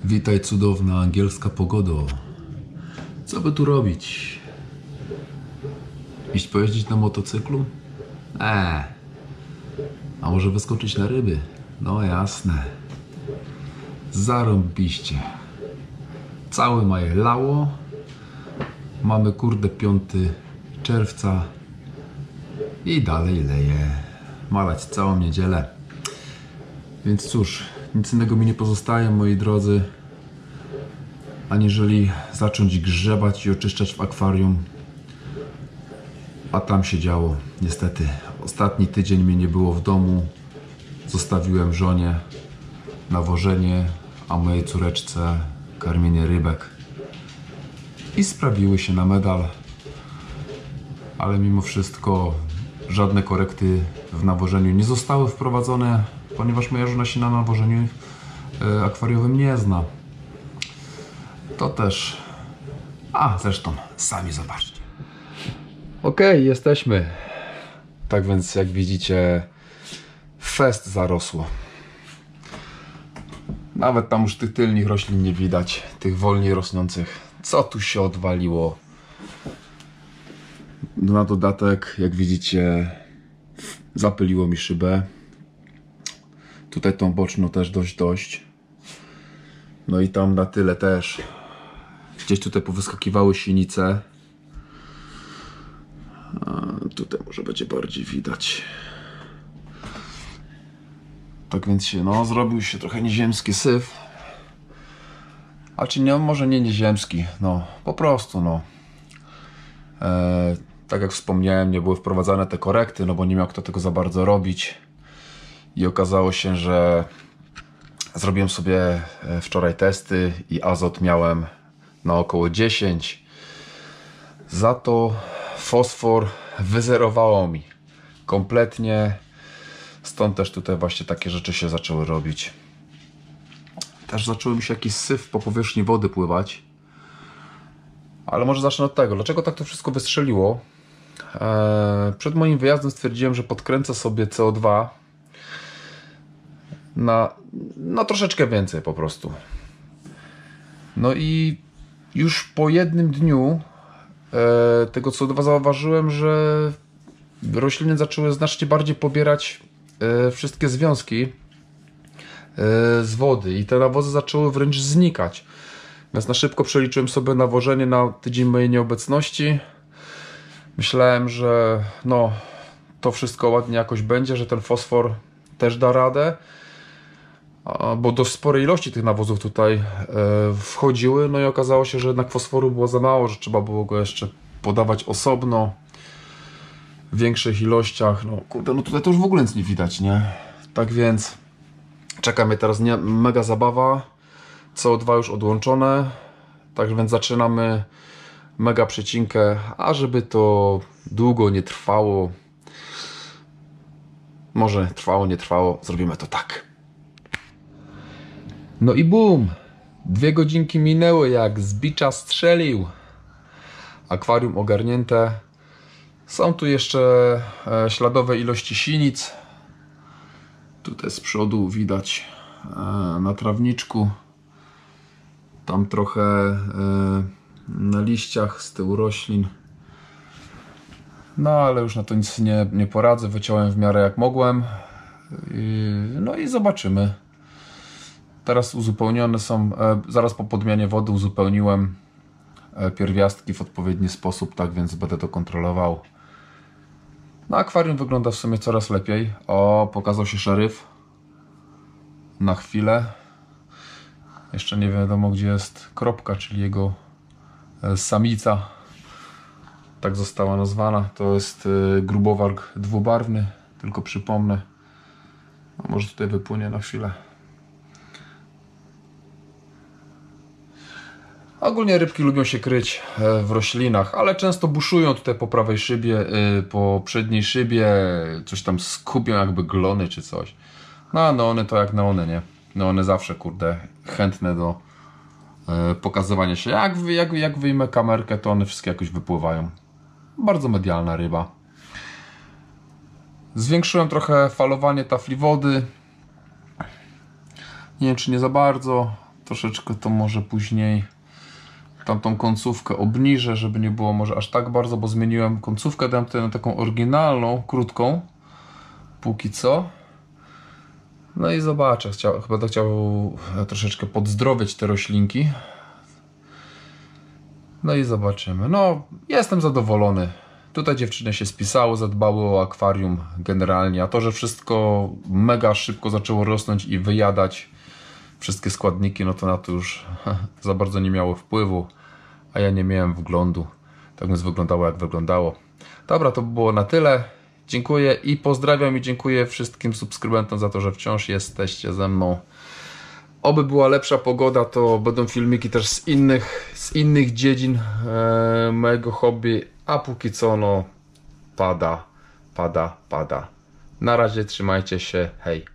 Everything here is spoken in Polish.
Witaj cudowna angielska pogodo. Co by tu robić? Iść pojeździć na motocyklu? A może wyskoczyć na ryby? No jasne. Zarąbiście. Cały maj lało. Mamy kurde 5 czerwca i dalej leje. Malać całą niedzielę. Więc cóż, nic innego mi nie pozostaje, moi drodzy, aniżeli zacząć grzebać i oczyszczać w akwarium. A tam się działo, niestety. Ostatni tydzień mnie nie było w domu. Zostawiłem żonie nawożenie, a mojej córeczce karmienie rybek. I sprawiły się na medal. Ale mimo wszystko żadne korekty w nawożeniu nie zostały wprowadzone, ponieważ moja żona się na nawożeniu akwariowym nie zna. To też... zresztą sami zobaczcie. Okej, jesteśmy. Tak więc jak widzicie, fest zarosło. Nawet tam już tych tylnych roślin nie widać, tych wolniej rosnących. Co tu się odwaliło? Na dodatek, jak widzicie, zapyliło mi szybę. Tutaj tą boczną też dość. No i tam na tyle też. Gdzieś tutaj powyskakiwały sinice. Tutaj może będzie bardziej widać. Tak więc się, zrobił się trochę nieziemski syf. A czy nie, może nie nieziemski, po prostu, tak jak wspomniałem, nie były wprowadzane te korekty, bo nie miał kto tego za bardzo robić. I okazało się, że zrobiłem sobie wczoraj testy i azot miałem na około 10. Za to fosfor wyzerowało mi kompletnie. Stąd też tutaj właśnie takie rzeczy się zaczęły robić. Też zaczęły mi się jakiś syf po powierzchni wody pływać. Ale może zacznę od tego. Dlaczego tak to wszystko wystrzeliło? Przed moim wyjazdem stwierdziłem, że podkręcę sobie CO2 na troszeczkę więcej po prostu. No i już po jednym dniu tego CO2 zauważyłem, że rośliny zaczęły znacznie bardziej pobierać wszystkie związki z wody i te nawozy zaczęły wręcz znikać. Więc na szybko przeliczyłem sobie nawożenie na tydzień mojej nieobecności. Myślałem, że to wszystko ładnie jakoś będzie, że ten fosfor też da radę. Bo dość spore ilości tych nawozów tutaj wchodziły, no i okazało się, że jednak fosforu było za mało, że trzeba było go jeszcze podawać osobno w większych ilościach. Tutaj to już w ogóle nic nie widać, nie? Tak więc czeka mnie teraz mega zabawa. CO2 już odłączone, tak więc zaczynamy mega przecinkę, a żeby to długo nie trwało, może trwało, nie trwało, zrobimy to tak. No i bum! 2 godzinki minęły, jak z bicza strzelił. Akwarium ogarnięte. Są tu jeszcze śladowe ilości sinic. Tutaj z przodu widać na trawniczku. Tam trochę na liściach z tyłu roślin. Ale już na to nic nie poradzę. Wyciąłem w miarę jak mogłem. I zobaczymy. Teraz uzupełnione są, zaraz po podmianie wody uzupełniłem pierwiastki w odpowiedni sposób, tak więc będę to kontrolował. Akwarium wygląda w sumie coraz lepiej. Pokazał się szeryf. Na chwilę. Jeszcze nie wiadomo, gdzie jest kropka, czyli jego samica. Tak została nazwana. To jest grubowarg dwubarwny, tylko przypomnę. Może tutaj wypłynie na chwilę. Ogólnie rybki lubią się kryć w roślinach, ale często buszują tutaj po prawej szybie, po przedniej szybie, coś tam skupią jakby glony czy coś. One to jak neony, nie? One zawsze, kurde, chętne do pokazywania się. Jak wyjmę kamerkę, to one wszystkie jakoś wypływają. Bardzo medialna ryba. Zwiększyłem trochę falowanie tafli wody. Nie wiem, czy nie za bardzo. troszeczkę to może później tamtą końcówkę obniżę, żeby nie było może aż tak bardzo, bo zmieniłem końcówkę, dałem tutaj na taką oryginalną, krótką, póki co. No i zobaczę, chyba to chciał troszeczkę podzdrowić te roślinki. No i zobaczymy. No, jestem zadowolony. Tutaj dziewczyny się spisały, zadbały o akwarium generalnie, a to, że wszystko mega szybko zaczęło rosnąć i wyjadać wszystkie składniki, no to na to już za bardzo nie miało wpływu, a ja nie miałem wglądu. Tak więc wyglądało jak wyglądało. Dobra, to było na tyle. Dziękuję i pozdrawiam i dziękuję wszystkim subskrybentom za to, że wciąż jesteście ze mną. Oby była lepsza pogoda, to będą filmiki też z innych dziedzin mojego hobby, a póki co no pada. Na razie trzymajcie się, hej.